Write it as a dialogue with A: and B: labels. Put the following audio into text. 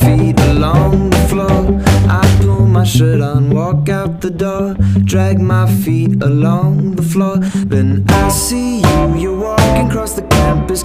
A: feet along the floor. I pull my shirt on, walk out the door, drag my feet along the floor. Then I see you, you're walking across the campus